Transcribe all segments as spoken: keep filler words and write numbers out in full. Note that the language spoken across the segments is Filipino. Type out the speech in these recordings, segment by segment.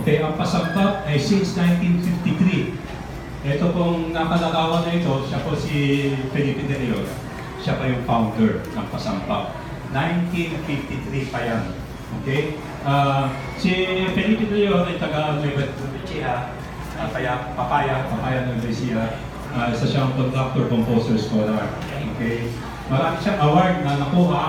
Okay, ang Pasambab ay since nineteen fifty-three. Ito pong nakalagawan na ito, siya po si Felipe De Leon. Siya pa yung founder ng Pasambab. nineteen fifty-three pa yan. Okay? Uh, si Felipe De Leon ay taga Nueva Ecija, uh, Papaya, Papaya, Papaya Nueva Ecija. Uh, isa siyang conductor, composer, scholar. Okay? Marami siyang award na nakuha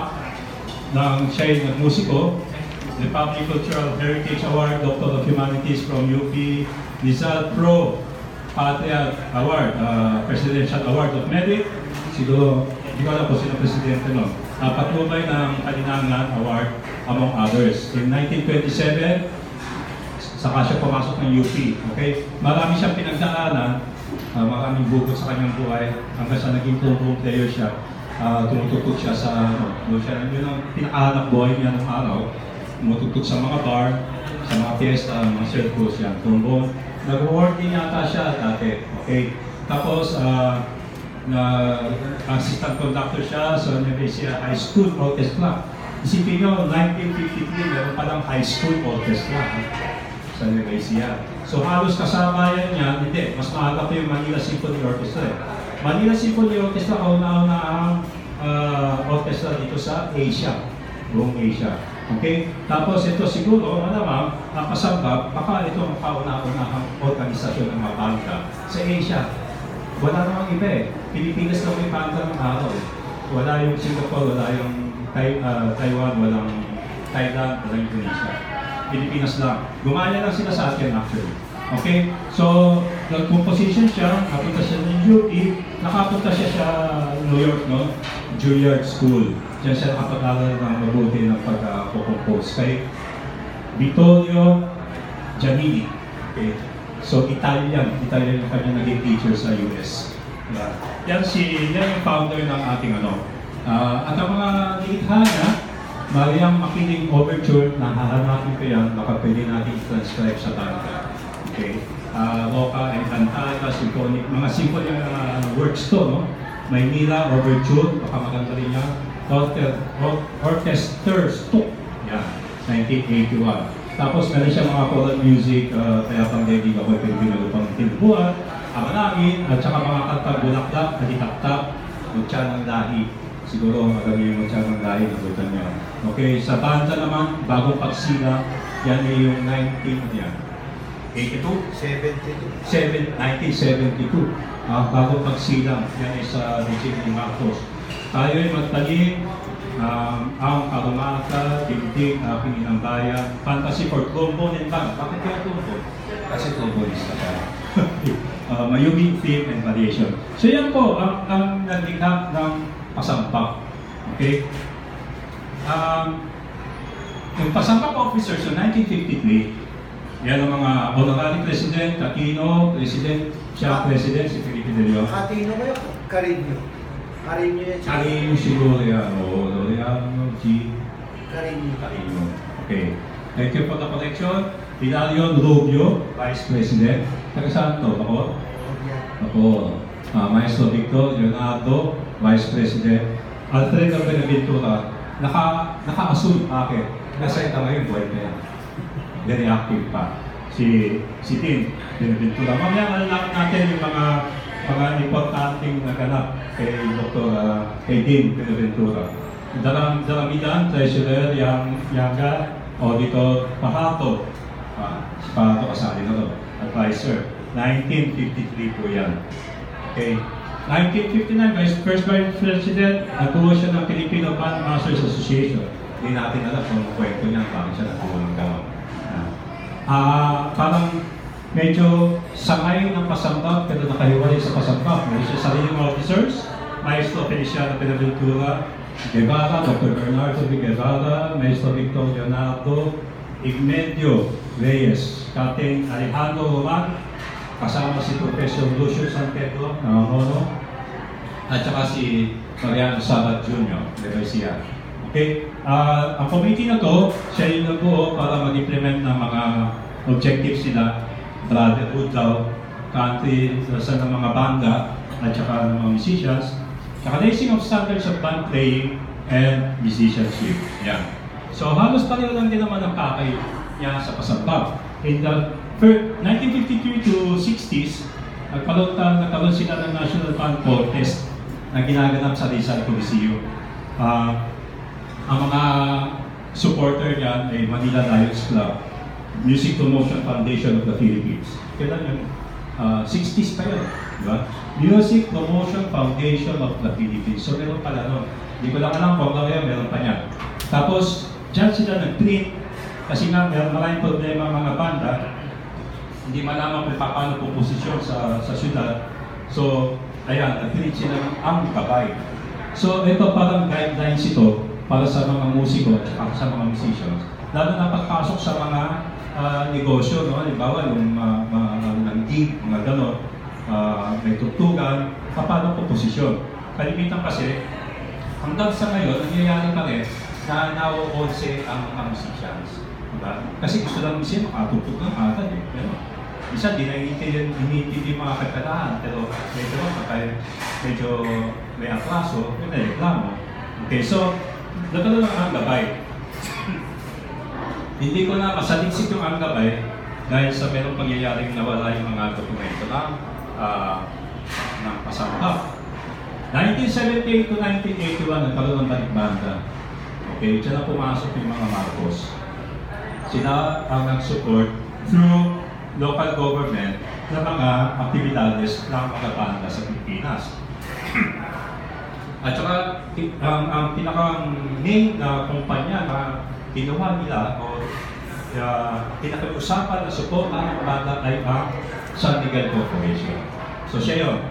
ng siya yung nagmusiko. Republic Cultural Heritage Award, Doctor of Humanities from U P, Rizal Pro Patria Award, uh, Presidential Award of Merit. Siguro, hindi ko alam po sino presidente nun. Uh, patnubay ng Kalinangan Award, among others. In nineteen twenty-seven, saka siya pumasok ng U P. Okay? Marami siyang pinagdaanan, uh, maraming bukod sa kanyang buhay, hanggang sa naging tumpong player siya. Uh, tumututok siya sa, ano, siya, yun ang pinakahanap buhay niya ng araw. Tumutugtog sa mga bar, sa mga fiesta, mga circus, yan, trombone. Nag-award din yata siya dati, okay? Tapos, uh, na assistant conductor siya sa University High School Orchestra. Isipin nyo, nineteen fifty-three, meron palang high school orchestra sa University. So, halos kasama yan niya, hindi, mas maaga pa yung Manila Symphony Orchestra. Eh. Manila Symphony Orchestra, kauna-una ang uh, orchestra dito sa Asia, buong Asia. Okay? Tapos ito siguro, malamang, ang Pasambab, baka ito ang kauna-unahang organisasyon ng mga banda sa Asia. Wala namang iba eh. Pilipinas lang may banda ng araw. Wala yung Singapore, wala yung Tai uh, Taiwan, walang Thailand, walang Indonesia. Pilipinas lang. Gumaya lang sila sa atin actually. Okay? So, nag-composition siya, napunta siya ng U P, nakapunta siya sa New York, no? Juilliard School. Diyan siya nakapag-aral ng mabuti ng pag-compose kay Vittorio Giannini. Okay. So, Italian. Italian yung kanya naging teacher sa U S. Yeah. Yan si, yan yung founder ng ating ano. Uh, at ang mga likha niya, Mariam Makiling Overture, nahahanapin ko yan, baka pwede natin i-transcribe sa banda. Okay. Uh, Roca and Cantata, symphonic, mga symphony uh, works to, no? Maynila Overture, baka maganda rin yan. Orchestra Stock, yan, nineteen eighty-one. Tapos meron siya mga choral music, uh, kaya pang daigdig ako, Pilipino pang Tilbuan, Amanangin, at saka mga kanta Bulaklak, Alitaktak, Mutya ng Lahi. Siguro magagawin yung Mutya ng Lahi, nagutan niyo. Okay, sa banda naman, bagong pagsila, yan ay yung nineteen, yan, eighty-two? seventy-two. nineteen seventy-two. Uh, bagong pagsilang, yan ay sa Regine Marcos. Tayo ay magtalim, um, ang Arumaka, Tingting, Aking Inang Bayan, Fantasy for Trombone and Band. Bakit kaya trombone? Kasi trombonista ka. uh, Mayumi, Theme, and Variation. So yan po, ang, ang naglikha ng Pasambab. Okay? Um, yung Pasambab officers, so nineteen fifty-three, yan ang mga honorary president, Aquino, president, siya president, si Felipe De Leon. Aquino ba yung Carino? Carino yan siya? Carino siguro yan, o Loreano, G. Carino. Carino. Okay. Thank you for the connection. Hilario Rubio, Vice President. Taga saan to? Ako? Ako. Uh, Maestro Victor Leonardo, Vice President. Alfredo Benaventura, naka, naka-assume bakit? Nasa ito ngayon, buhay pa yan. Very active pa. Si, si Tim Benaventura. Mamaya alam natin yung mga mga importanteng naganap kay Doktor Uh, kay Tim Benaventura. Daram, Daramidan, Treasurer, Yang Yaga, Auditor Pahato. Uh, si Pahato kasali na to. Advisor. nineteen fifty-three po yan. Okay. nineteen fifty-nine, Vice First Vice President, nagbuo siya ng Filipino Band Masters Association. Hindi natin alam kung kwento niya, bakit siya nagbuo ng gawin. Ah, uh, parang medyo sangay ng Pasambab, pero nakahiwalay sa Pasambab. May siya sariling officers, Maestro Feliciano Benaventura, Guevara, Doctor Bernardo V. Guevara, Maestro Victor Leonardo, Igmedio Reyes, Captain Alejandro Roman, kasama si Professor Lucio San Pedro, nangangono, at saka si Mariano Sabat Junior de Garcia. Okay? Uh, ang committee na to, siya yung nagbuo para mag-implement ng mga objectives nila, brotherhood daw, country sa ng mga banda, at saka ng mga musicians, saka raising of standards of band playing and musicianship. Yan. So halos pareho lang din naman ang kakay niya sa Pasambab. In the fir- nineteen fifty-three to sixties, nagkaroon, ta- nagkaroon sila ng National Fan Contest na ginaganap sa Rizal Coliseum. Uh, ang mga supporter niyan ay Manila Lions Club, Music Promotion Foundation of the Philippines. Kailan yun? Uh, sixties pa yun, di ba? Music Promotion Foundation of the Philippines. So meron pala nun. Hindi ko lang alam kung ngayon meron pa niya. Tapos, dyan sila nag-print kasi nga meron maraming problema mga banda. Hindi malaman kung paano po posisyon sa, sa syudad. So, ayan, nag-print sila ng Ang Gabay. So, ito parang guidelines ito para sa mga musiko at sa mga musicians. Lalo na pagpasok sa mga uh, negosyo, no? Halimbawa, yung uh, mga ng gig, mga gano'n, uh, may tugtugan, paano po posisyon. Kalimitan kasi, hanggang sa ngayon, nangyayari pa rin na nauonse ang mga musicians. Diba? Kasi gusto lang siya makatugtog ng agad eh. Pero, isa, di na inintindi yung mga kagkatahan, pero medyo kapag medyo may atraso, may naireklamo. Okay, so, nagkaroon ng Ang Gabay. Hindi ko na masaliksik yung Ang Gabay dahil sa merong pangyayaring nawala yung mga dokumento ng, uh, ng pasampa. nineteen seventy-eight to nineteen eighty-one, nagkaroon ng balikbanda. Okay, dyan na pumasok yung mga Marcos. Sila ang nag-support through local government ng mga aktibidades ng mga banda sa Pilipinas. At saka, ang, ang pinakang main na kumpanya na ginawa nila o uh, pinag-usapan na support ng banda ay ang San Miguel Corporation. So siya yun.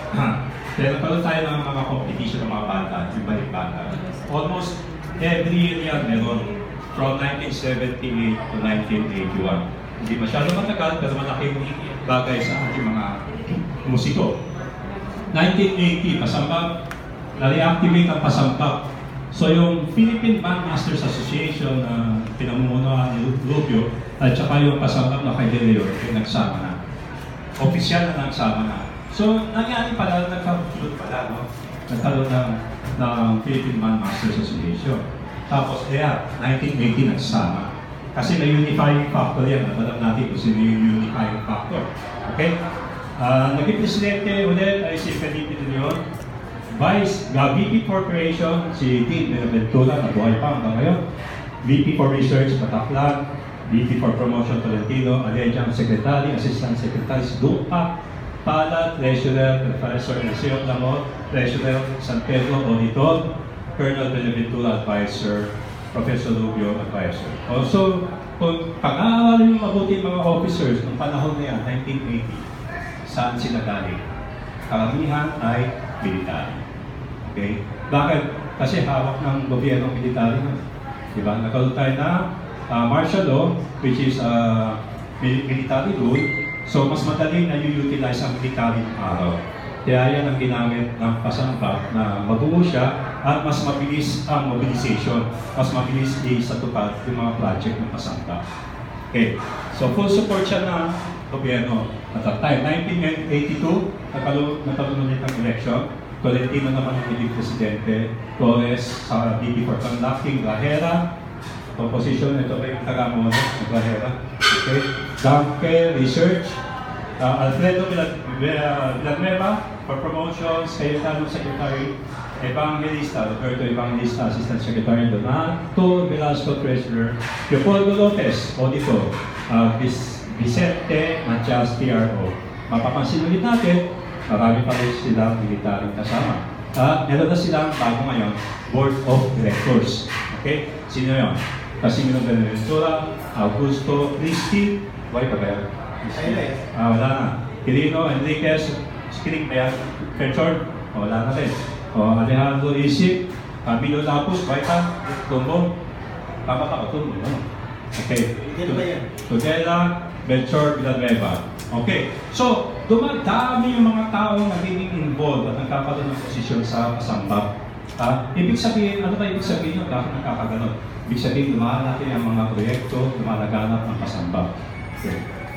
Pero pala tayo ng mga competition ng mga banda, yung balikbanda. Almost every year yan meron from nineteen seventy-eight to nineteen eighty-one. Hindi masyado matagal pero malaking bagay sa ating mga musiko. nineteen eighty, Pasambak, na-reactivate ang Pasambak. So yung Philippine Bandmasters Association na uh, pinamumunuan ni Rubio at saka yung Pasambak na kay De Leon, yung nagsama na. Opisyal na nagsama na. So, nangyari pala, nagkaroon pala, no? Nagkaroon ng, ng Philippine Bandmasters Association. Tapos, kaya, nineteen eighty nagsama. Kasi may unifying factor yan. Alam natin kung sino yung unifying factor. Okay? Uh, naging presidente ulit ay si Felipe de Leon. Vice, uh, V P Corporation, si Dean Benaventura, nabuhay pa hanggang ngayon. V P for Research, Bataclan. V P for Promotion, Tolentino. Adjunct Secretary, Assistant Secretary, Dupa. Pala, Treasurer, Professor Eliseo Lamot, Treasurer San Pedro, Auditor, Colonel Benaventura, Advisor, Professor Rubio, Advisor. Also, kung pag-aaral yung mabuti mga officers ng panahon na yan, nineteen eighty, saan sila galing? Karamihan ay military. Okay? Bakit? Kasi hawak ng gobyerno military na. Diba? Nagkaroon tayo na uh, martial law, which is uh, military rule. So, mas madali na i-utilize ang military ng araw. Kaya yan ang ginamit ng Pasambak na mabuo siya at mas mabilis ang mobilization. Mas mabilis i-satupad yung mga project ng Pasambak. Okay. So, full support siya ng gobyerno. At that time, nineteen eighty-two, nagkaroon ulit ang election. Tolentino naman ang naging presidente. Torres sa B P for conducting Grajera. Composition, ito ba yung taga-mono ng Grajera? Okay. Danke, Research. Uh, Alfredo Villanueva for Promotions, Cayetano Secretary, Evangelista, Roberto Evangelista, Assistant Secretary, Donato Velasco, Treasurer, Leopoldo Lopez, Auditor, uh, Vicente Matias, P R O. Mapapansin ulit natin, marami pa rin silang militaryong kasama. At uh, meron na silang bago ngayon, Board of Directors. Okay? Sino yun? Casimiro Benaventura, Augusto Cristi, why pa ba yan? Ah, wala na. Quirino Enriquez, Skilling ba yan? Fenchord, wala na rin. O, Alejandro Isip, Camilo Lapus, Baita, Tumbo, tama pa ko, Tumbo, no? Okay. Tudela, Belchor, Villanueva. Okay. So, dumadami yung mga taong nagiging involved at nagkakaroon ng posisyon sa Pasambak. Ah, ibig sabihin, ano ba ibig sabihin yung bakit nakakaganon? Ibig sabihin, dumaan natin ang mga proyekto, lumalaganap ng Pasambak. Okay.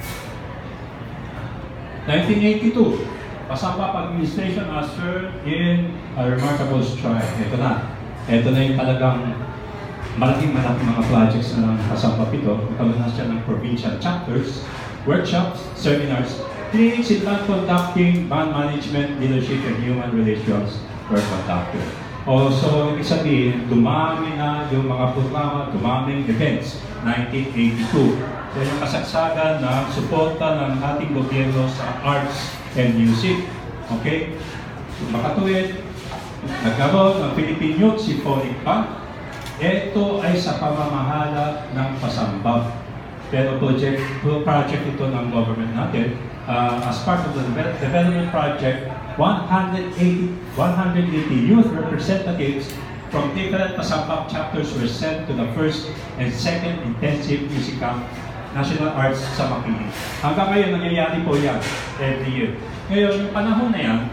nineteen eighty-two, Pasambak Administration ushered in a remarkable stride. Ito na. Ito na yung talagang malaking malaking mga projects na kasama ito. Nagkaroon na siya ng provincial chapters, workshops, seminars, clinics in band conducting, band management, leadership, and human relations were conducted. Also, ibig sabihin, dumami na yung mga programa, dumaming events, nineteen eighty-two. So, yung kasagsagan ng suporta ng ating gobyerno sa arts and music. Okay? So, makatuwid, nagkaroon ng Philippine Youth Symphonic Band. Ito ay sa pamamahala ng Pasambab. Pero project, project ito ng government natin. Uh, as part of the development project, one hundred eighty youth representatives from different Pasambab chapters were sent to the first and second intensive music camp, National Arts sa Makiling. Hanggang ngayon, nangyayari po yan every year. Ngayon, yung panahon na yan,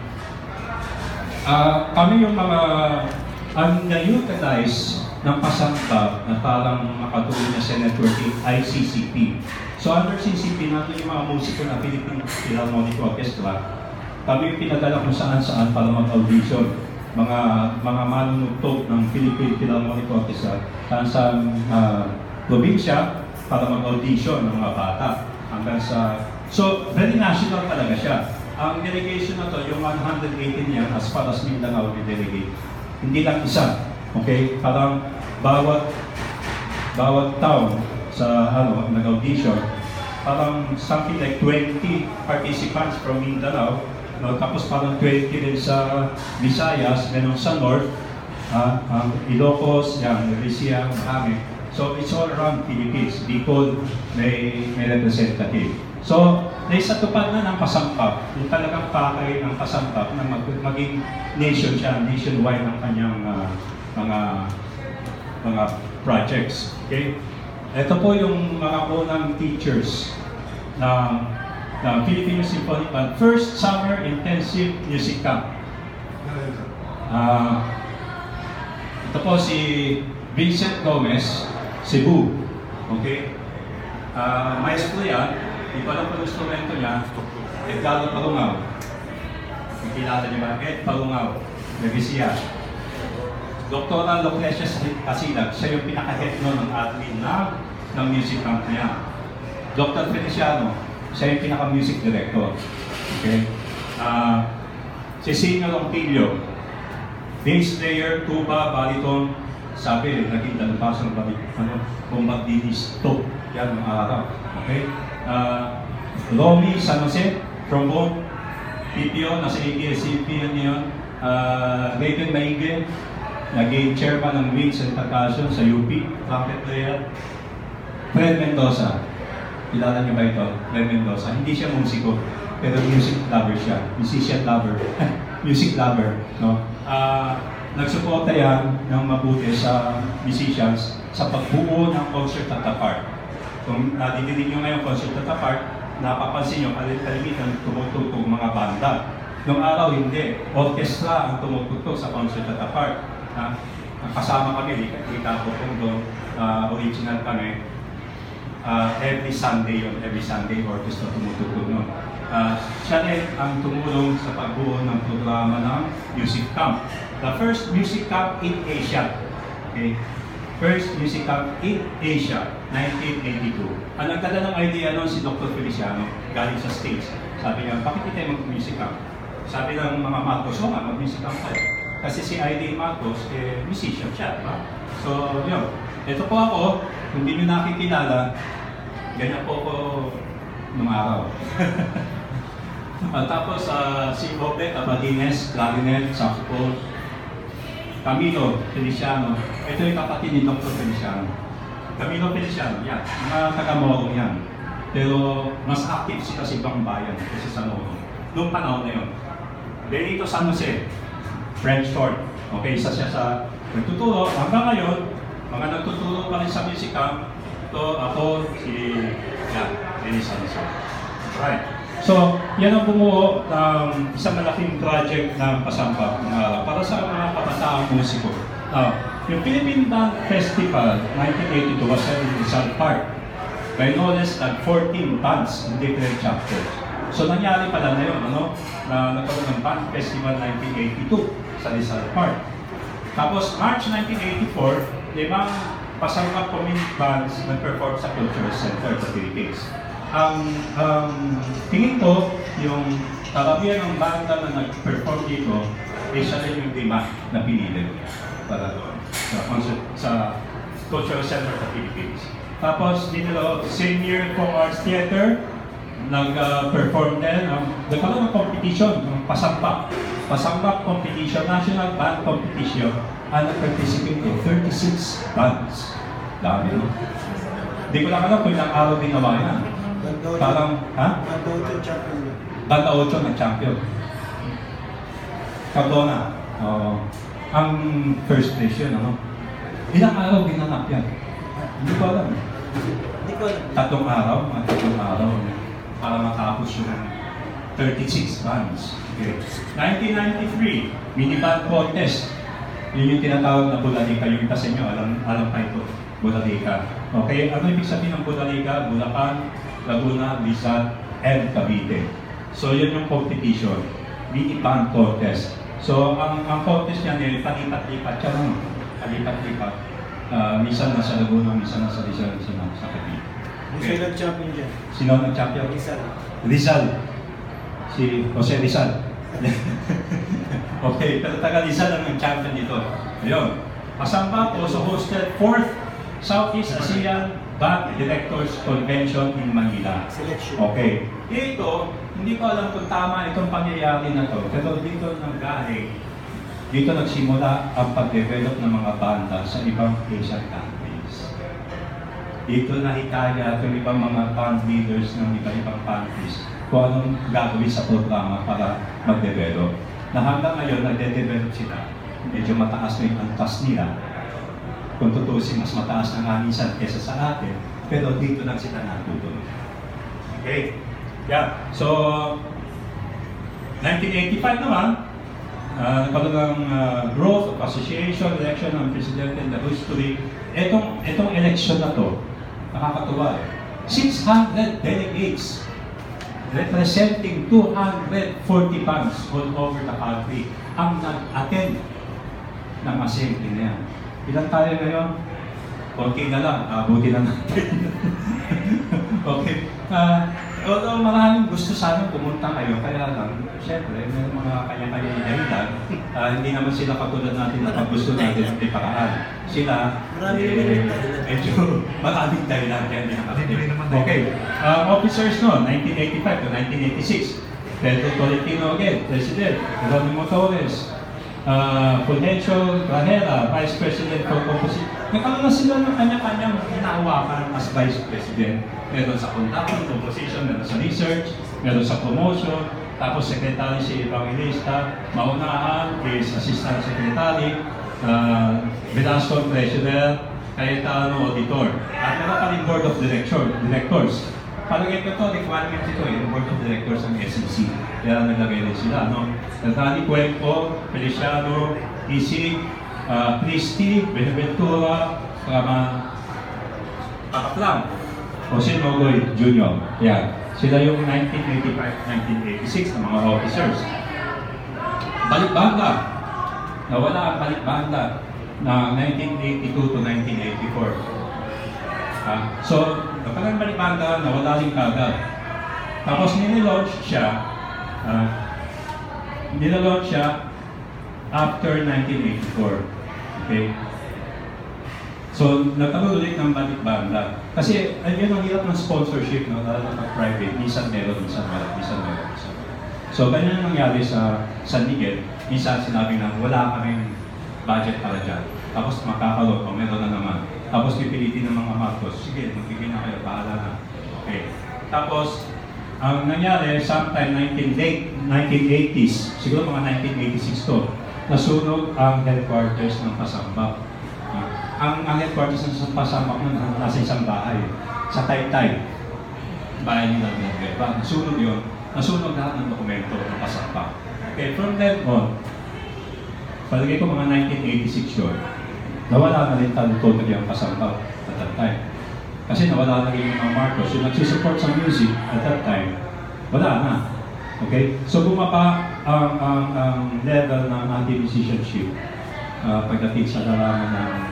uh, kami yung mga ang na-utilize ng Pasambab na parang makatulong na sa networking I C C P. So under C C P natin yung mga musiko na Philippine Philharmonic Orchestra, kami yung pinadala kung saan-saan para mag-audition. Mga mga manunugtog ng Philippine Philharmonic Orchestra saan sa uh, probinsya para mag-audition ng mga bata. Hanggang sa... So, very national talaga siya. Ang delegation na to, yung one hundred eighteen niya, as far as Mindanao yung delegate. Hindi lang isa. Okay? Parang bawat bawat town sa ano, nag-audition, parang something like twenty participants from Mindanao, no? Tapos parang twenty din sa Visayas, meron sa North, uh, um, Ilocos, yan, Rizia, Mahame. So it's all around Philippines. Bicol may, may representative. So, naisatupad na ng Pasambab, yung talagang pakay ng Pasambab na mag maging nation siya, nationwide ng kanyang uh, mga mga projects. Okay? Ito po yung mga unang teachers ng ng Philippine Symphonic Band, first summer intensive music camp. Uh, ito po si Vincent Gomez, Cebu. Okay? Uh, maestro yan, iba lang po yung instrumento niya, Edgardo Palungaw. Nakilala niyo ba? Ed Palungaw, Nagisia. Doktora Lucrecia Casilag, siya yung pinaka-head no ng admin na ng music camp niya. Doctor Feliciano, siya yung pinaka-music director. Okay? Uh, si Senior Rompilio, bass player, tuba, baritone, sabi, naging dalupasang balik, ano, bombardinist, to, yan ang araw. Okay? Uh, Romy San Jose, trombone, P P O, nasa A B S C P N yun. Uh, Raven Maige, naging chairman ng Winds and Percussion sa U P, trumpet player. Fred Mendoza, kilala niyo ba ito? Fred Mendoza, hindi siya musiko, pero music lover siya, musician lover, music lover, no? Uh, nagsuporta yan ng mabuti sa musicians sa pagbuo ng concert at the park. Kung nadidinig nyo ngayon concert at the park, napapansin nyo, kalimitan tumutugtog mga banda. Noong araw hindi, orchestra ang tumutugtog sa concert at the park. Uh, kasama kami, kita ko kung doon, uh, original kami. Uh, every Sunday yun, every Sunday orchestra tumutugtog nun. Uh, siya rin ang tumulong sa pagbuo ng programa ng music camp. The first music camp in Asia. Okay? First music camp in Asia, nineteen eighty-two. Ang nagdala ng idea nun si Doctor Feliciano, galing sa States. Sabi niya, bakit hindi tayo mag-music camp? Sabi ng mga Marcos, o nga, mag-music camp tayo. Kasi si I D Marcos, eh, musician siya, diba? So, yun. Ito po ako, kung hindi nyo nakikilala, ganyan po ako nung araw. At tapos, uh, si Obet Abadines, clarinet, saxophone, Camilo Feliciano. Ito yung kapatid ni Doctor Feliciano. Camilo Feliciano, yan. Mga taga-Morong yan. Pero mas active sila sa ibang bayan kasi sa Morong. Noong panahon na yun. Benito San Jose, French Short. Okay, isa siya sa nagtuturo. Hanggang ngayon, mga nagtuturo pa rin sa music camp. Ito, ako, si yan, Benito San Jose. Right. So, yan ang bumuo ng um, isang malaking project ng Pasambab ng araw para sa mga kabataang musiko. Now, yung Philippine Band Festival nineteen eighty-two was held in Rizal Park by no less than fourteen bands in different chapters. So, nangyari pala na yun, ano? Na nagkaroon ng Band Festival nineteen eighty-two sa Rizal Park. Tapos, March nineteen eighty-four, limang pasangkap community bands nag-perform sa Cultural Center sa Philippines. Ang um, tingin ko, yung karamihan ng banda na nag-perform dito, eh siya rin yung lima na pinili para doon sa, concert, sa Cultural Center sa Philippines. Tapos dito, Senior for Arts Theater, nag-perform din. Um, nagkaroon ng competition, ng pasampak. Pasampak competition, national band competition, and nag-participate in thirty-six bands. Dami, no? Hindi ko lang alam kung ilang araw ginawa yan. Parang, ha? Banda ocho champion. Banda ocho ng champion. Cardona. Uh, ang first place yun, ano? Ilang araw ginanap yan? Hindi ko alam. Hindi ko alam. Tatlong araw, mga tatlong araw para matapos yung thirty-six bands. Okay. nineteen ninety-three, mini band contest. Yun yung tinatawag na Bulalika. Yung iba sa inyo, alam, alam pa ito. Bulalika. Okay, ano ibig sabihin ng Bulalika? Bulacan, Laguna, Rizal, and Cavite. So yun yung competition. Mini band contest. So ang, ang contest niyan eh, palipat-lipat siya, no? Palipat-lipat. Uh, minsan nasa Laguna, minsan nasa Rizal, minsan nasa Cavite. Okay. Sino nag-champion dyan? Sino nag-champion? Rizal. Rizal. Si Jose Rizal. Okay, pero taga Rizal ang nag-champion dito. Ayun. Pasamba also hosted fourth Southeast Asian Band Directors Convention in Manila. Selection. Okay. Dito, hindi ko alam kung tama itong pangyayari na to, pero dito nanggaling, dito nagsimula ang pag-develop ng mga banda sa ibang Asian countries. Dito nahikaya itong ibang mga band leaders ng iba-ibang countries kung anong gagawin sa programa para mag-develop. Na hanggang ngayon, nagde-develop sila. Medyo mataas na yung antas nila. Kung tutusin, mas mataas na nga minsan kesa sa atin, pero dito lang sila natutunan. Okay? Yeah. So, nineteen eighty-five naman, uh, nagkaroon ng uh, growth of association, election ng president and the history. Etong, etong election na to, nakakatuwa eh. six hundred delegates representing two hundred forty bands all over the country ang nag-attend ng assembly na yan. Ilan tayo ngayon? Konti na lang, abuti na natin. Okay. Uh, although maraming gusto sana pumunta kayo, kaya lang, syempre, may mga kanya-kanya dahilan. Uh, hindi naman sila katulad natin na pag gusto natin ang paraan. Sila, eh, medyo maraming dahilan kaya hindi nakatipid. Okay. Uh, officers no, nineteen eighty-five to nineteen eighty-six. Pedro Tolentino again, President. Geronimo Torres. Uh, Fulgencio Grajera, Vice President for Composition. Nagkaroon na sila ng kanya-kanyang hinahawakan as Vice President. Meron sa conducting, composition, meron sa research, meron sa promotion, tapos Secretary si Evangelista, maunahan is Assistant Secretary, uh, Velasco Treasurer, Cayetano Auditor. At meron pa rin Board of Director, Directors. Palagay ko ito, requirement ito yung Board of Directors ng S E C. Kaya naglagay rin sila, no? Natani Cuenco, Feliciano, Isig, uh, Christy, Benaventura, Kama, Pakaplang, Jose Nogoy Junior Yan. Sila yung nineteen eighty-five to nineteen eighty-six na mga officers. Balikbanda. Nawala ang Balikbanda na nineteen eighty-two to nineteen eighty-four. Uh, so, kapag ang Balikbanda, nawala rin kagad. Tapos ninilaunch siya, uh, nilalaunch siya after nineteen eighty-four. Okay? So, nagkaroon ulit ng Balikbanda. Kasi, ayun ang hirap ng sponsorship, no? Lalo na pag-private. Minsan meron, minsan meron, minsan meron, minsan meron. So, ganyan ang nangyari sa San Miguel. Minsan sinabi na, wala kaming budget para dyan. Tapos makakaroon, o meron na naman. Tapos pipilitin ng mga Marcos, sige, magbigay na kayo, bahala na. Okay. Tapos, ang nangyari, sometime nineteen eighties, siguro mga nineteen eighty-six to, nasunog ang headquarters ng Pasambak. Uh, ang, ang headquarters ng Pasambak nun, nasa isang bahay, sa Taytay. Bahay nila ng nasunog yun, nasunog lahat ng dokumento ng Pasambak. Okay, from then on, palagay ko mga nineteen eighty-six yun, nawala na rin totally ang Pasambak at that time. Kasi nawala na rin yung mga Marcos, yung nagsusupport sa music at that time, wala na. Okay? So bumaba ang, ang, ang level ng anti-musicianship uh, pagdating sa larangan ng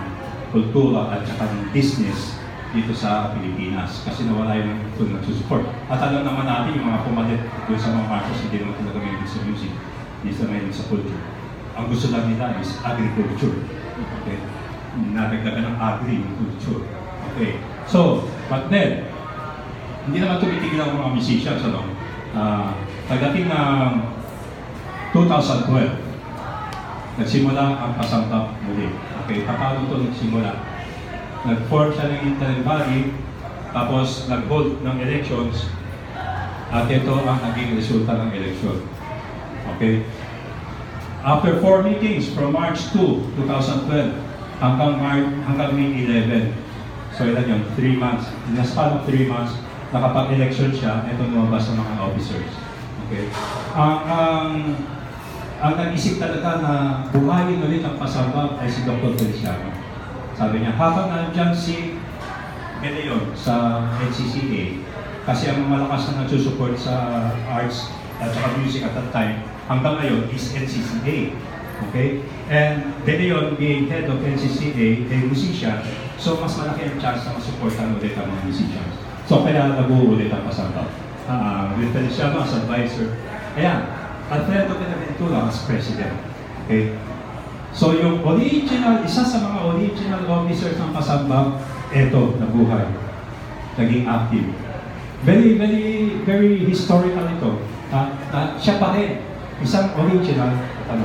kultura at saka ng business dito sa Pilipinas kasi nawala yung ito nagsusupport. At alam naman natin yung mga pumalit doon sa mga Marcos, hindi naman talaga may sa music, hindi sa may sa culture. Ang gusto lang nila is agriculture. Okay? Nadagdagan ng agriculture. Okay. So, but then, hindi naman tumitigil ang mga musicians, ano? Uh, pagdating ng two thousand twelve, nagsimula ang Pasambak muli. Okay, paano ito nagsimula? Nag-form siya ng interim body, tapos nag-hold ng elections, at ito ang naging resulta ng election. Okay? After four meetings from March two, twenty twelve, hanggang, March, hanggang May eleven, so ilan yung three months, in the span of three months, nakapag-election siya, ito lumabas ng mga officers. Okay? Ang, ang, ang nag-isip talaga na buhayin ulit ang Pasambak ay si Doctor Feliciano. Sabi niya, habang nandiyan si Beleon sa N C C A, kasi ang malakas na nagsusupport sa arts at saka music at that time, hanggang ngayon is N C C A. Okay? And Beleon being head of N C C A, a musician, so mas malaki ang chance na masuportan ulit ang mga musicians. So kaya nabuo ulit ang Pasambak. Uh, with Feliciano as advisor. Ayan, Alfredo Benaventura as president. Okay? So yung original, isa sa mga original officers ng Pasambak, eto, nabuhay. Naging active. Very, very, very historical ito. Uh, uh, siya pa rin, isang original, ano,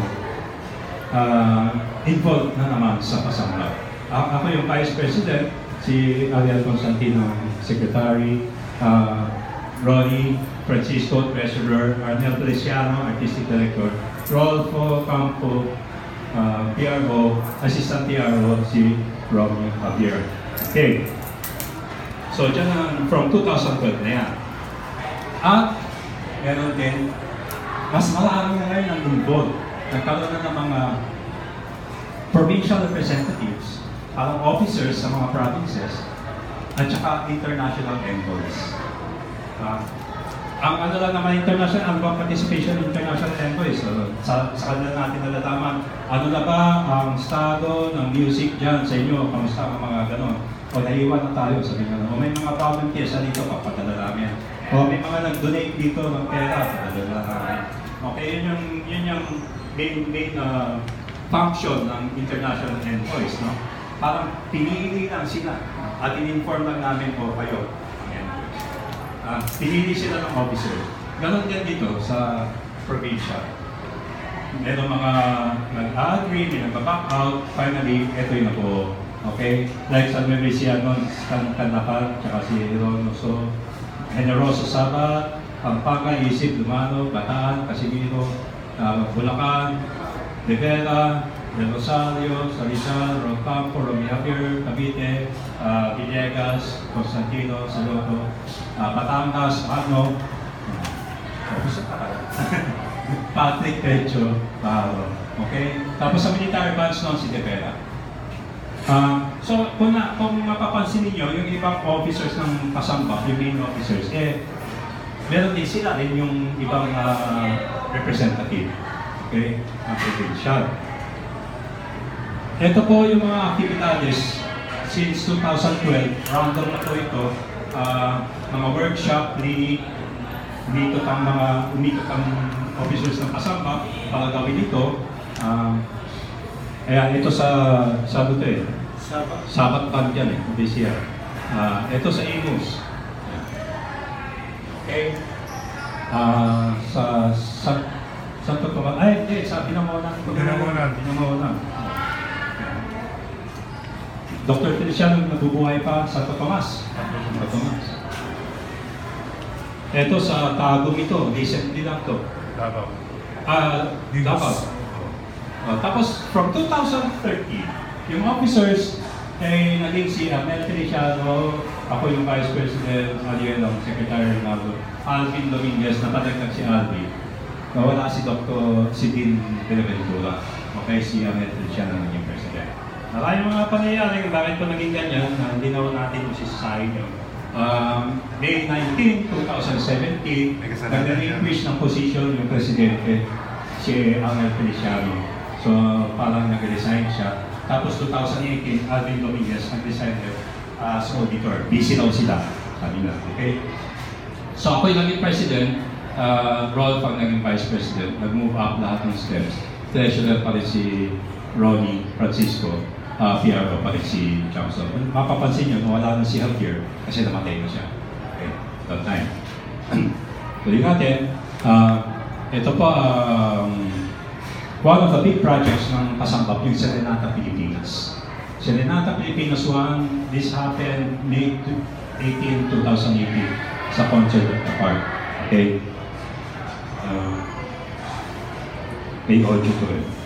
uh, involved na naman sa Pasambak. Uh, ako yung vice president, si Ariel Constantino, secretary, uh, Ronnie Francisco, treasurer, Arnel Feliciano, artistic director, Rolfo Campo, uh, P R O, assistant P R O, si Romeo Javier. Okay. So, dyan na, from two thousand twelve na yan. At, meron din, mas marami na ngayon ang involved. Nagkaroon na ng mga provincial representatives, parang officers sa mga provinces, at saka international envoys. Uh, ang ano lang naman international, ang participation in international envoys, so, sa, sa kanila natin nalalaman, ano na ba ang estado ng music dyan sa inyo, kamusta ang mga ganon. O naiwan na tayo, sabi nga, o may mga problem kesa dito, papadala namin. O may mga nag-donate dito ng pera, papadala namin. Okay, yun yung, yun yung main, main uh, function ng international envoys, no? Parang pinili lang sila at in-inform lang namin po kayo. Uh, pinili sila ng officer. Ganon din dito sa probinsya. Meron mga nag-agree, may nag-back out, finally, ito yung ako. Okay? Like sa Membriciano, Kanakal, tsaka si Ronoso, Generoso Sabat, Pampanga, Isip, Lumano, Bataan, Casimiro, uh, Bulacan, De Vera, Del Rosario, Sarizal, Rocampo, Romiapier, Cavite, uh, Villegas, Constantino, Saloto, uh, Batangas, Ano, Patrick Pecho, Paro. Okay? Tapos sa military branch noon, si De Vera. Uh, so, kung, na, kung mapapansin niyo yung ibang officers ng Pasambak, yung main officers, eh, meron din sila rin yung ibang uh, representative. Okay? Ang provincial. Ito po yung mga activities since two thousand twelve, random na po ito, uh, mga workshop, clinic, umikot ang mga umikot ang officers ng Pasambak para gawin ito. Uh, ayan, ito sa, sa ito eh, Sabat. Sabat Band yan eh, this year. Uh, ito sa Imus. Okay. Uh, sa, sa, sa Totokan, ay hindi, sa Binamonan. Binamonan. Binamonan. Doctor Feliciano nabubuhay pa sa Totomas. Totomas. Ito sa Tagum ito, recently lang to. Davao. Ah, Davao. Uh, tapos from two thousand thirteen, yung officers ay naging si Arnel Feliciano, ako yung Vice President, Aliel, ang Secretary Rinaldo, Alvin Dominguez, napadagdag si Alvin. Nawala si Doctor Sidin Benaventura. Okay, si Arnel Feliciano naging President. Maraming mga pangyayari kung bakit po naging ganyan, na hindi naman natin masisisahin yun. Um, May nineteenth, twenty seventeen, nag-relinquish ng position yung Presidente, si Arnel Feliciano. So, parang nag-resign siya. Tapos two thousand eighteen, Alvin Dominguez nag-resign as auditor. Busy daw sila, sabi na. Okay? So ako yung naging president, uh, Rolf ang naging vice president, nag-move up lahat ng steps. Treasurer pa rin si Ronnie Francisco, uh, P R O pa rin si Johnson. Mapapansin nyo, wala na si Javier kasi namatay na siya. Okay, that time. So yun natin, uh, ito po, um, one of the big projects ng Kasambap, yung Serenata Pilipinas. Serenata Pilipinas one, this happened May eighteenth, twenty eighteen sa Concert at the Park. Okay? Uh, may audio to it.